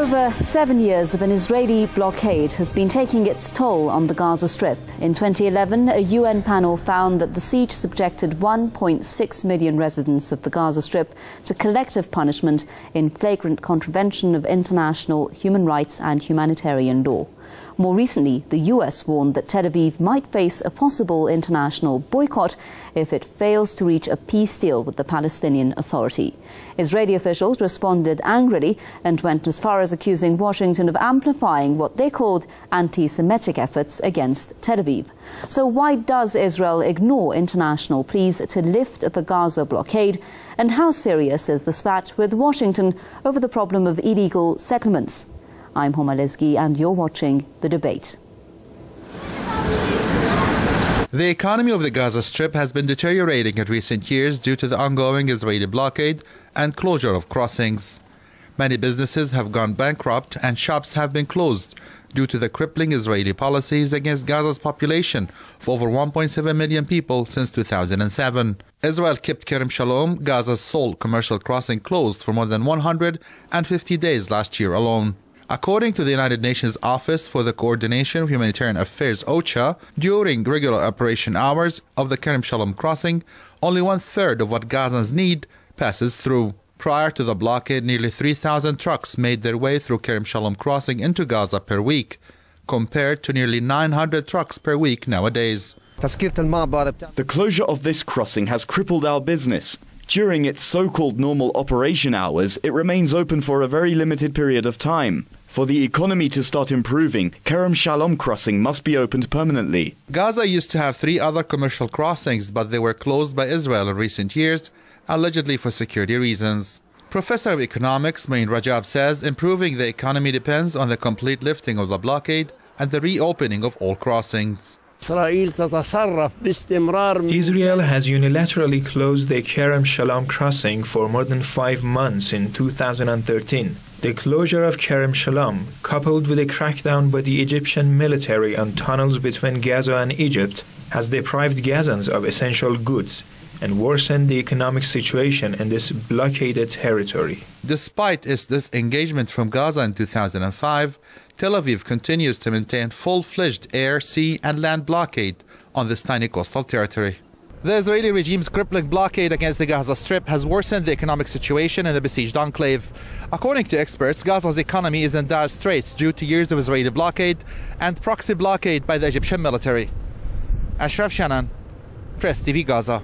Over 7 years of an Israeli blockade has been taking its toll on the Gaza Strip. In 2011, a UN panel found that the siege subjected 1.6 million residents of the Gaza Strip to collective punishment in flagrant contravention of international human rights and humanitarian law. More recently, the US warned that Tel Aviv might face a possible international boycott if it fails to reach a peace deal with the Palestinian Authority. Israeli officials responded angrily and went as far as accusing Washington of amplifying what they called anti-Semitic efforts against Tel Aviv. So why does Israel ignore international pleas to lift the Gaza blockade? And how serious is the spat with Washington over the problem of illegal settlements? I'm Homa Lesgi and you're watching The Debate. The economy of the Gaza Strip has been deteriorating in recent years due to the ongoing Israeli blockade and closure of crossings. Many businesses have gone bankrupt and shops have been closed due to the crippling Israeli policies against Gaza's population of over 1.7 million people since 2007. Israel kept Kerem Shalom, Gaza's sole commercial crossing, closed for more than 150 days last year alone. According to the United Nations Office for the Coordination of Humanitarian Affairs, OCHA, during regular operation hours of the Kerem Shalom crossing, only 1/3 of what Gazans need passes through. Prior to the blockade, nearly 3,000 trucks made their way through Kerem Shalom crossing into Gaza per week, compared to nearly 900 trucks per week nowadays. The closure of this crossing has crippled our business. During its so-called normal operation hours, it remains open for a very limited period of time. For the economy to start improving, Kerem Shalom crossing must be opened permanently. Gaza used to have 3 other commercial crossings, but they were closed by Israel in recent years, allegedly for security reasons. Professor of Economics Main Rajab says improving the economy depends on the complete lifting of the blockade and the reopening of all crossings. Israel has unilaterally closed the Kerem Shalom crossing for more than 5 months in 2013. The closure of Kerem Shalom, coupled with a crackdown by the Egyptian military on tunnels between Gaza and Egypt, has deprived Gazans of essential goods and worsened the economic situation in this blockaded territory. Despite its disengagement from Gaza in 2005, Tel Aviv continues to maintain full-fledged air, sea and land blockade on this tiny coastal territory. The Israeli regime's crippling blockade against the Gaza Strip has worsened the economic situation in the besieged enclave. According to experts, Gaza's economy is in dire straits due to years of Israeli blockade and proxy blockade by the Egyptian military. Ashraf Shannon, Press TV Gaza.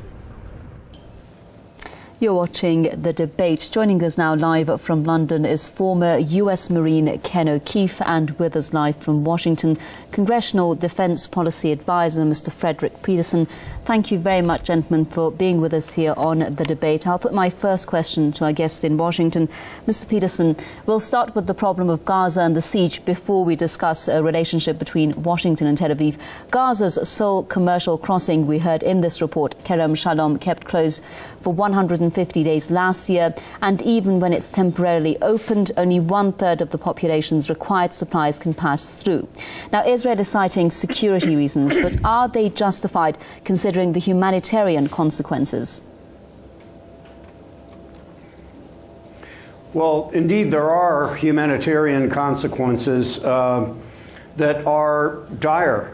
You're watching The Debate. Joining us now live from London is former US Marine Ken O'Keefe, and with us live from Washington, Congressional Defense Policy Advisor Mr. Frederick Peterson. Thank you very much, gentlemen, for being with us here on The Debate. I'll put my first question to our guest in Washington. Mr. Peterson, we'll start with the problem of Gaza and the siege before we discuss a relationship between Washington and Tel Aviv. Gaza's sole commercial crossing, we heard in this report, Kerem Shalom, kept closed for 150 days last year, and even when it's temporarily opened, only 1/3 of the population's required supplies can pass through. Now, Israel is citing security reasons, but are they justified considering the humanitarian consequences? Well, indeed, there are humanitarian consequences that are dire,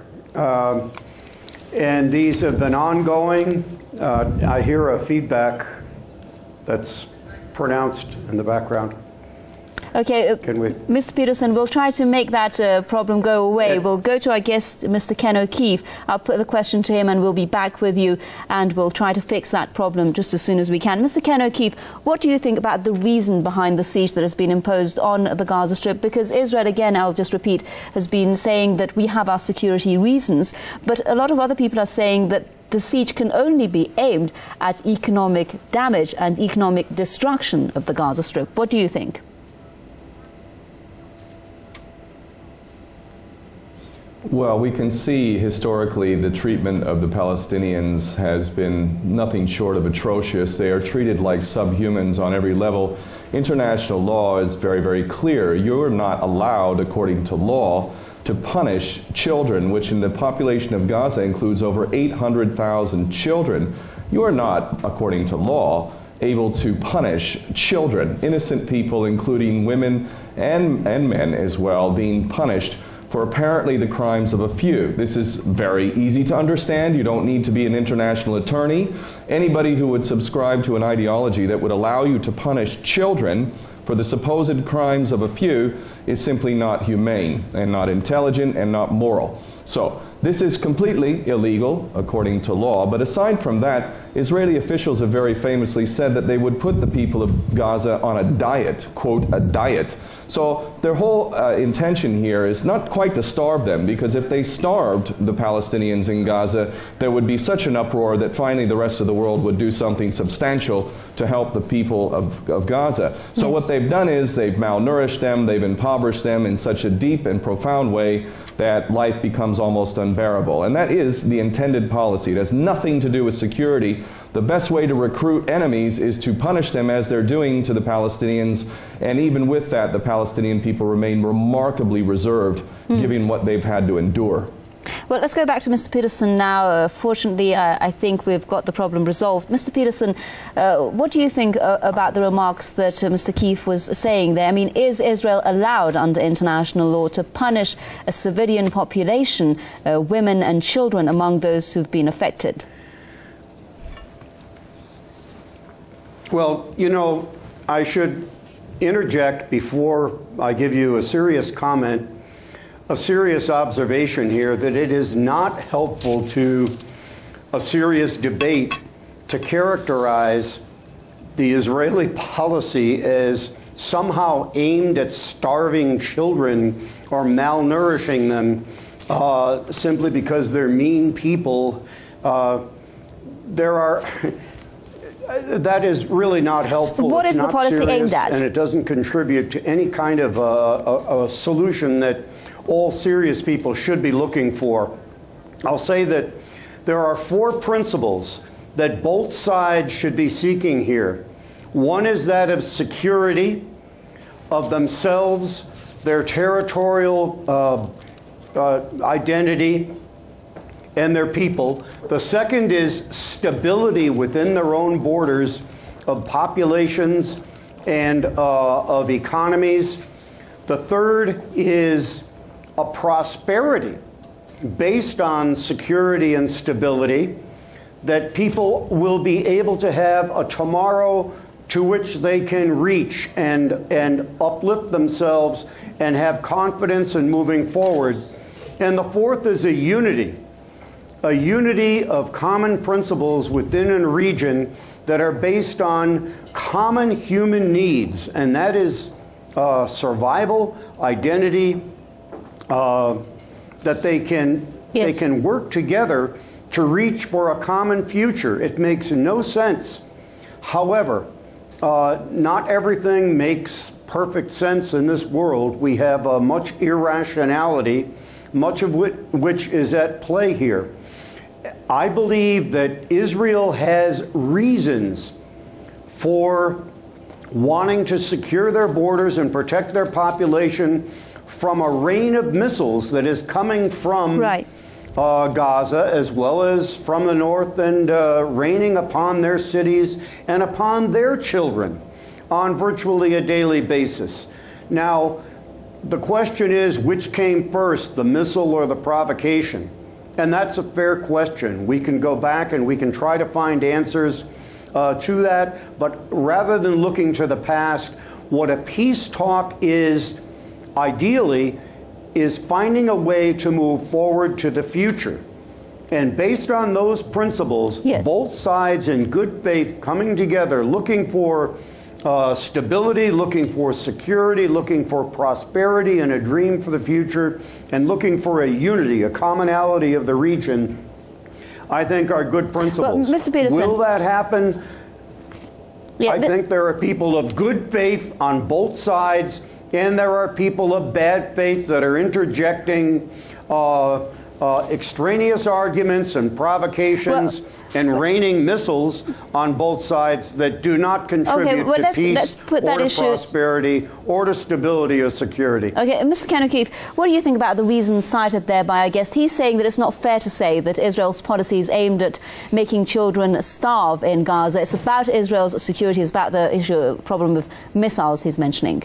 and these have been ongoing. I hear a feedback that's pronounced in the background. Okay, Can we? Mr. Peterson, we'll try to make that problem go away. We'll go to our guest, Mr. Ken O'Keefe. I'll put the question to him and we'll be back with you, and we'll try to fix that problem just as soon as we can. Mr. Ken O'Keefe, what do you think about the reason behind the siege that has been imposed on the Gaza Strip? Because Israel, again, I'll just repeat, has been saying that we have our security reasons, but a lot of other people are saying that the siege can only be aimed at economic damage and economic destruction of the Gaza Strip. What do you think? Well, we can see historically the treatment of the Palestinians has been nothing short of atrocious. They are treated like subhumans on every level. International law is very, very clear. You're not allowed, according to law, to punish children, which in the population of Gaza includes over 800,000 children. You are not, according to law, able to punish children, innocent people, including women and men as well, being punished for apparently the crimes of a few. This is very easy to understand. You don't need to be an international attorney. Anybody who would subscribe to an ideology that would allow you to punish children for the supposed crimes of a few is simply not humane and not intelligent and not moral. So this is completely illegal according to law, but aside from that, Israeli officials have very famously said that they would put the people of Gaza on a diet, quote, a diet. So their whole intention here is not quite to starve them, because if they starved the Palestinians in Gaza, there would be such an uproar that finally the rest of the world would do something substantial to help the people of Gaza. So what they've done is they've malnourished them, they've impoverished them in such a deep and profound way that life becomes almost unbearable. And that is the intended policy. It has nothing to do with security. The best way to recruit enemies is to punish them as they're doing to the Palestinians, and even with that, the Palestinian people remain remarkably reserved, given what they've had to endure. Well, let's go back to Mr. Peterson now. Fortunately, I think we've got the problem resolved. Mr. Peterson, what do you think about the remarks that Mr. Keefe was saying there? I mean, is Israel allowed under international law to punish a civilian population, women and children among those who've been affected? Well, you know, I should interject before I give you a serious comment, a serious observation here, that it is not helpful to a serious debate to characterize the Israeli policy as somehow aimed at starving children or malnourishing them simply because they're mean people. That is really not helpful. What is the policy aimed at? And it doesn't contribute to any kind of a solution that all serious people should be looking for. I'll say that there are 4 principles that both sides should be seeking here. One is that of security of themselves, their territorial identity, and their people. The second is stability within their own borders of populations and of economies. The third is a prosperity based on security and stability, that people will be able to have a tomorrow to which they can reach and uplift themselves and have confidence in moving forward. And the fourth is a unity of common principles within a region that are based on common human needs, and that is survival, identity, that they can work together to reach for a common future. It makes no sense. However, not everything makes perfect sense in this world. We have much irrationality, much of which is at play here. I believe that Israel has reasons for wanting to secure their borders and protect their population from a rain of missiles that is coming from Gaza, as well as from the north, and raining upon their cities and upon their children on virtually a daily basis. Now, the question is, which came first, the missile or the provocation? And that's a fair question. We can go back and we can try to find answers to that. But rather than looking to the past, what a peace talk is, ideally, is finding a way to move forward to the future. And based on those principles, both sides in good faith coming together, looking for stability, looking for security, looking for prosperity and a dream for the future, and looking for a unity, a commonality of the region, I think are good principles. Well, Mr. Peterson, will that happen? I think there are people of good faith on both sides, and there are people of bad faith that are interjecting extraneous arguments and provocations and raining missiles on both sides that do not contribute to peace or to prosperity or to stability or security. Okay, Mr. Ken O'Keefe, what do you think about the reasons cited there by our guest? He's saying that it's not fair to say that Israel's policy is aimed at making children starve in Gaza. It's about Israel's security. It's about the problem of missiles he's mentioning.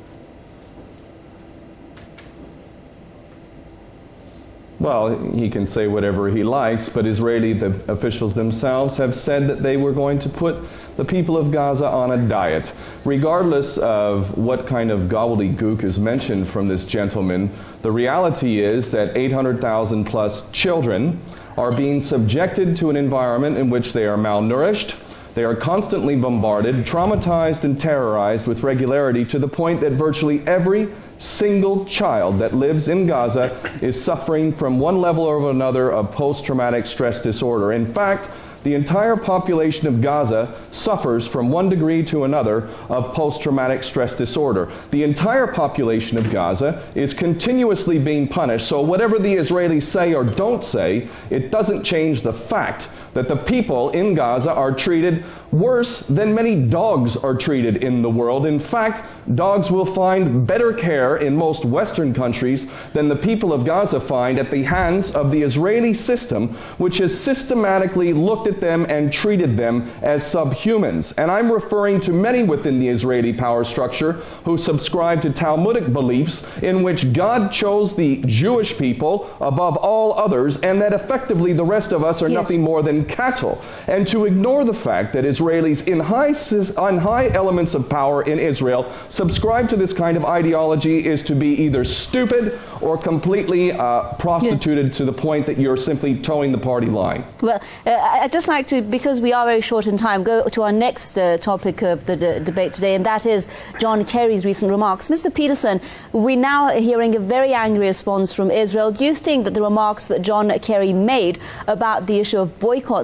Well, he can say whatever he likes, but Israeli officials themselves have said that they were going to put the people of Gaza on a diet. Regardless of what kind of gobbledygook is mentioned from this gentleman, the reality is that 800,000 plus children are being subjected to an environment in which they are malnourished, they are constantly bombarded, traumatized, and terrorized with regularity to the point that virtually every single child that lives in Gaza is suffering from one level or another of post-traumatic stress disorder. In fact, the entire population of Gaza suffers from one degree to another of post-traumatic stress disorder. The entire population of Gaza is continuously being punished, so whatever the Israelis say or don't say, it doesn't change the fact that the people in Gaza are treated worse than many dogs are treated in the world. In fact, dogs will find better care in most Western countries than the people of Gaza find at the hands of the Israeli system, which has systematically looked at them and treated them as subhumans. And I'm referring to many within the Israeli power structure who subscribe to Talmudic beliefs in which God chose the Jewish people above all others, and that effectively the rest of us are nothing more than cattle. And to ignore the fact that Israelis in high elements of power in Israel subscribe to this kind of ideology is to be either stupid or completely prostituted to the point that you're simply towing the party line. Well, I'd just like to, because we are very short in time, go to our next topic of the debate today, and that is John Kerry's recent remarks. Mr. Peterson, we're now hearing a very angry response from Israel. Do you think that the remarks that John Kerry made about the issue of boycotts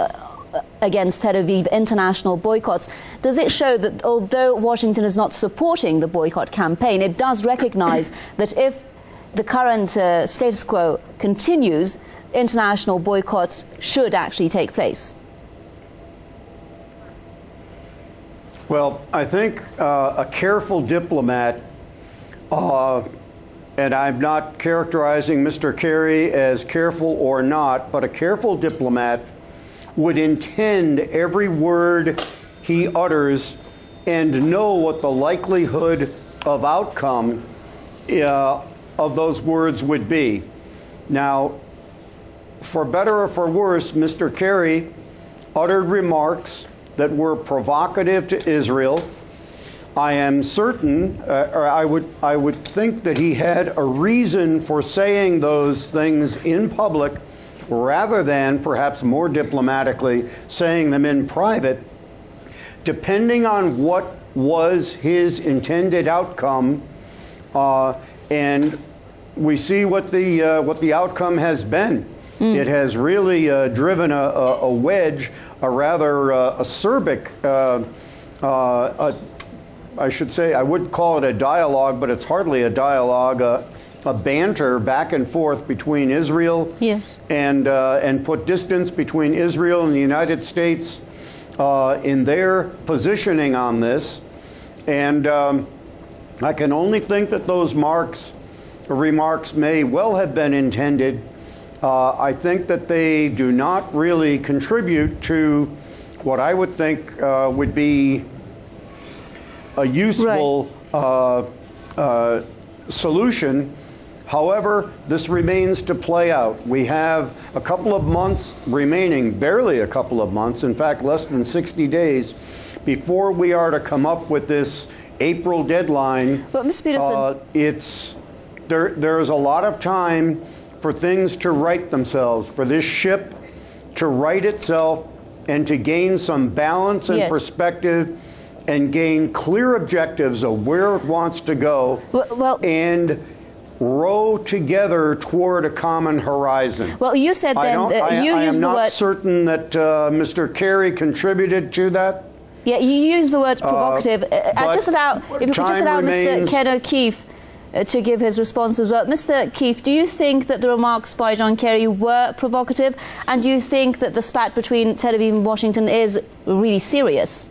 against Tel Aviv, international boycotts, does it show that although Washington is not supporting the boycott campaign, it does recognize that if the current status quo continues, international boycotts should actually take place? Well, I think a careful diplomat, and I'm not characterizing Mr. Kerry as careful or not, but a careful diplomat would intend every word he utters and know what the likelihood of outcome of those words would be. Now, for better or for worse, Mr. Kerry uttered remarks that were provocative to Israel. I am certain, or I would think that he had a reason for saying those things in public rather than, perhaps more diplomatically, saying them in private. Depending on what was his intended outcome, and we see what the outcome has been. It has really driven a wedge, a rather acerbic, I should say, I would call it a dialogue, but it's hardly a dialogue, a banter back and forth between Israel and put distance between Israel and the United States in their positioning on this. And I can only think that those remarks may well have been intended. I think that they do not really contribute to what I would think would be a useful solution. However, this remains to play out. We have a couple of months remaining, barely a couple of months, in fact, less than 60 days, before we are to come up with this April deadline. But, Ms. Peterson, there's a lot of time for things to right themselves, for this ship to right itself and to gain some balance and perspective and gain clear objectives of where it wants to go and row together toward a common horizon. Well, you said then you used the word. I'm not certain that Mr. Kerry contributed to that. Yeah, you used the word provocative. If you could just allow Mr. Ken O'Keefe to give his response as well. Mr. Keefe, do you think that the remarks by John Kerry were provocative? And do you think that the spat between Tel Aviv and Washington is really serious?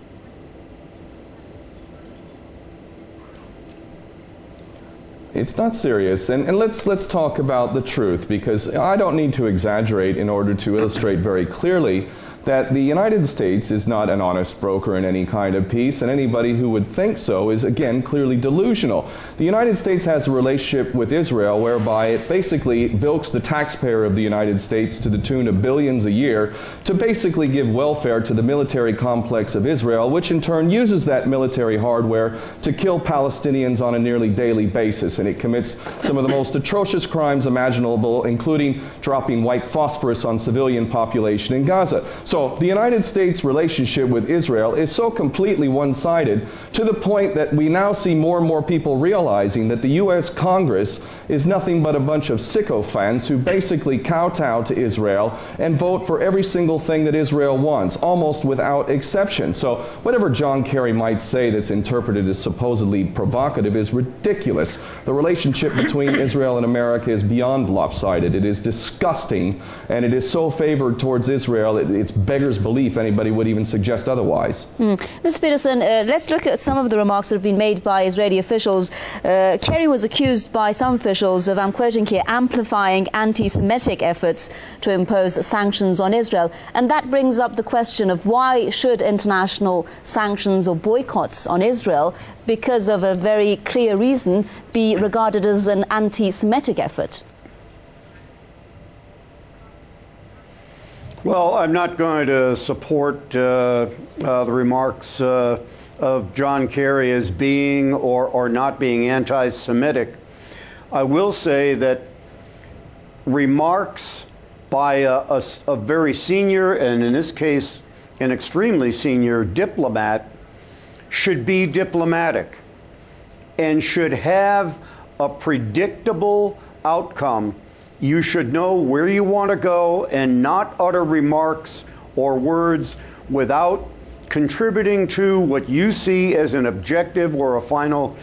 It's not serious, and let's talk about the truth, because I don't need to exaggerate in order to illustrate very clearly that the United States is not an honest broker in any kind of peace, and anybody who would think so is, again, clearly delusional. The United States has a relationship with Israel whereby it basically bilks the taxpayer of the United States to the tune of billions a year to basically give welfare to the military complex of Israel, which in turn uses that military hardware to kill Palestinians on a nearly daily basis. And it commits some of the most atrocious crimes imaginable, including dropping white phosphorus on civilian population in Gaza. So the United States' relationship with Israel is so completely one-sided to the point that we now see more and more people realizing that the U.S. Congress is nothing but a bunch of sycophants who basically kowtow to Israel and vote for every single thing that Israel wants, almost without exception. So whatever John Kerry might say that's interpreted as supposedly provocative is ridiculous. The relationship between Israel and America is beyond lopsided. It is disgusting, and it is so favored towards Israel, it's beggars belief anybody would even suggest otherwise. Mr. Peterson, let's look at some of the remarks that have been made by Israeli officials. Kerry was accused by some officials of, I'm quoting here, amplifying anti-Semitic efforts to impose sanctions on Israel. And that brings up the question of why should international sanctions or boycotts on Israel, because of a very clear reason, be regarded as an anti-Semitic effort? Well, I'm not going to support the remarks of John Kerry as being or not being anti-Semitic. I will say that remarks by a very senior, and in this case, an extremely senior diplomat, should be diplomatic and should have a predictable outcome. You should know where you want to go and not utter remarks or words without contributing to what you see as an objective or a final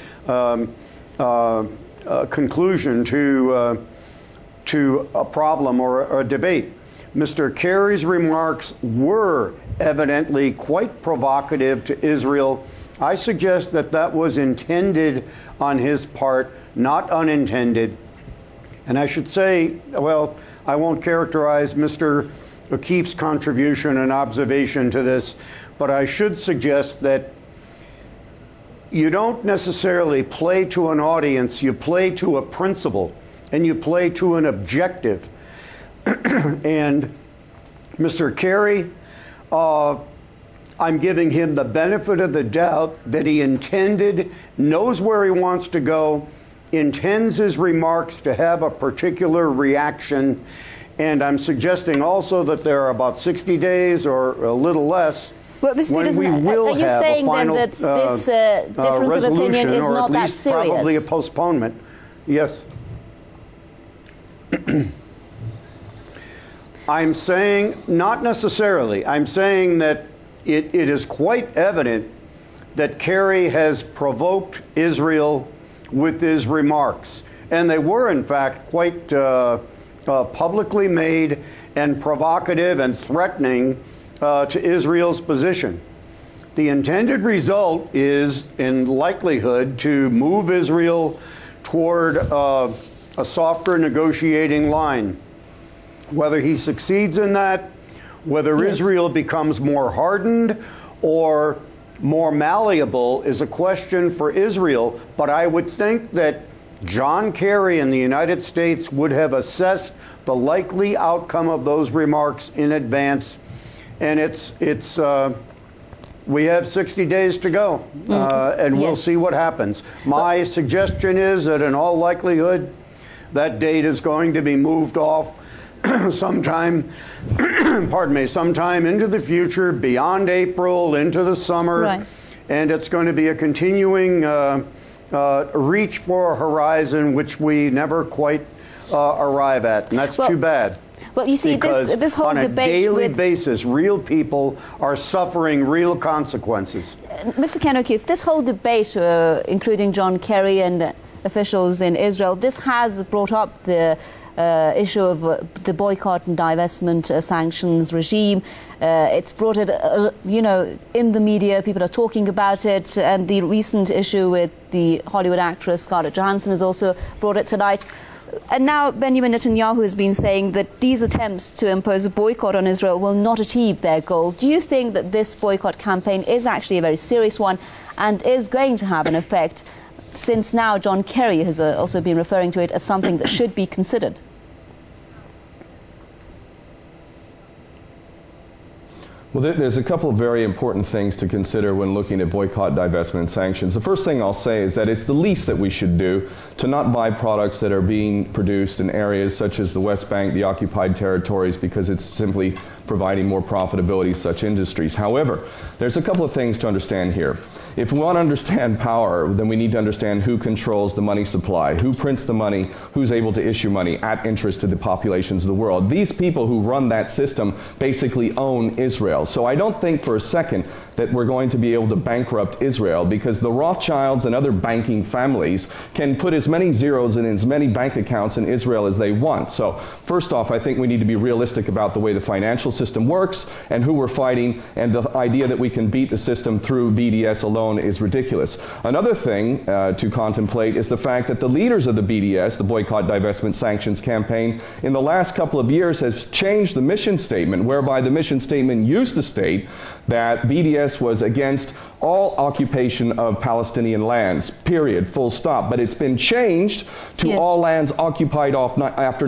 conclusion to a problem or a debate. Mr. Kerry's remarks were evidently quite provocative to Israel. I suggest that that was intended on his part, not unintended. And I should say, well, I won't characterize Mr. O'Keefe's contribution and observation to this, but I should suggest that you don't necessarily play to an audience, you play to a principle, and you play to an objective. And Mr. Kerry, I'm giving him the benefit of the doubt that he intended, knows where he wants to go, intends his remarks to have a particular reaction, and I'm suggesting also that there are about 60 days or a little less when we will are you have saying a final then that this difference of opinion is not that serious? Probably a postponement. Yes. I'm saying not necessarily. I'm saying that it is quite evident that Kerry has provoked Israel with his remarks. And they were, in fact, quite publicly made and provocative and threatening to Israel's position. The intended result is, in likelihood, to move Israel toward a softer negotiating line. Whether he succeeds in that, whether Israel becomes more hardened or more malleable is a question for Israel, but I would think that John Kerry and the United States would have assessed the likely outcome of those remarks in advance, and we have 60 days to go, and we'll see what happens. My suggestion is that in all likelihood, that date is going to be moved off sometime, pardon me, sometime into the future, beyond April, into the summer, and it's going to be a continuing reach for a horizon which we never quite arrive at, and that's too bad. Well, you see, this whole debate on a daily basis, real people are suffering real consequences. Mr. Ken O'Keefe, this whole debate, including John Kerry and officials in Israel. This has brought up the issue of the boycott and divestment sanctions regime. It's brought it, in the media. People are talking about it. And the recent issue with the Hollywood actress Scarlett Johansson has also brought it tonight. And now Benjamin Netanyahu has been saying that these attempts to impose a boycott on Israel will not achieve their goal. Do you think that this boycott campaign is actually a very serious one and is going to have an effect, since now John Kerry has also been referring to it as something that should be considered? Well, there's a couple of very important things to consider when looking at boycott, divestment, and sanctions. The first thing I'll say is that it's the least that we should do to not buy products that are being produced in areas such as the West Bank, the occupied territories, because it's simply providing more profitability to such industries. However, there's a couple of things to understand here. If we want to understand power, then we need to understand who controls the money supply, who prints the money, who's able to issue money at interest to the populations of the world. These people who run that system basically own Israel. So I don't think for a second that we're going to be able to bankrupt Israel, because the Rothschilds and other banking families can put as many zeros in as many bank accounts in Israel as they want. So first off, I think we need to be realistic about the way the financial system works and who we're fighting, and the idea that we can beat the system through BDS alone is ridiculous. Another thing to contemplate is the fact that the leaders of the BDS, the Boycott, Divestment, Sanctions campaign, in the last couple of years has changed the mission statement, whereby the mission statement used to state that BDS was against all occupation of Palestinian lands, period, full stop. But it's been changed to all lands occupied after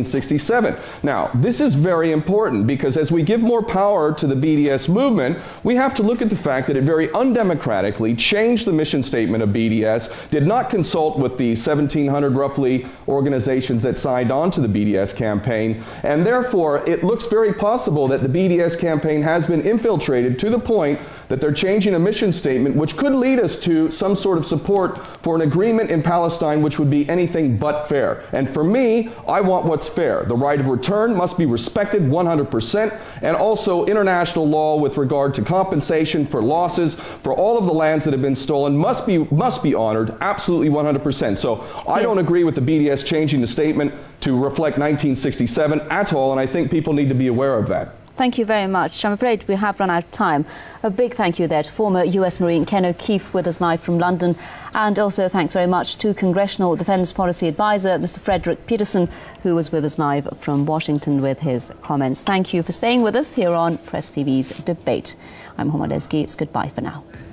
1967. Now, this is very important, because as we give more power to the BDS movement, we have to look at the fact that it very undemocratically changed the mission statement of BDS, did not consult with the 1,700 roughly organizations that signed on to the BDS campaign, and therefore it looks very possible that the BDS campaign has been infiltrated to the point that they're changing a mission statement which could lead us to some sort of support for an agreement in Palestine which would be anything but fair. And for me, I want what's fair. The right of return must be respected 100%, and also international law with regard to compensation for losses for all of the lands that have been stolen must be honored absolutely 100%. So I don't agree with the BDS changing the statement to reflect 1967 at all, and I think people need to be aware of that. Thank you very much. I'm afraid we have run out of time. A big thank you there to former US Marine Ken O'Keefe, with us live from London. And also thanks very much to Congressional Defence Policy Advisor, Mr. Frederick Peterson, who was with us live from Washington with his comments. Thank you for staying with us here on Press TV's Debate. I'm Mohammad Ezgi. It's goodbye for now.